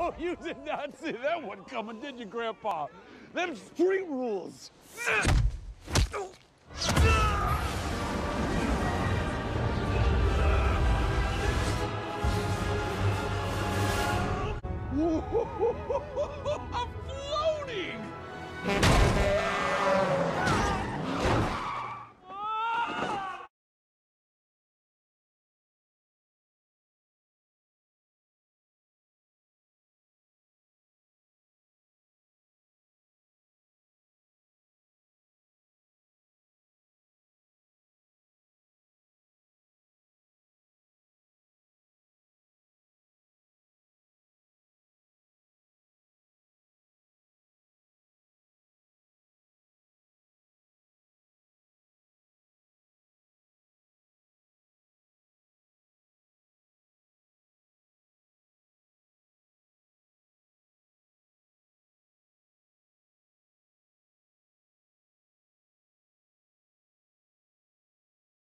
Oh, you did not see that one coming, did you, Grandpa? Them street rules. I'm floating!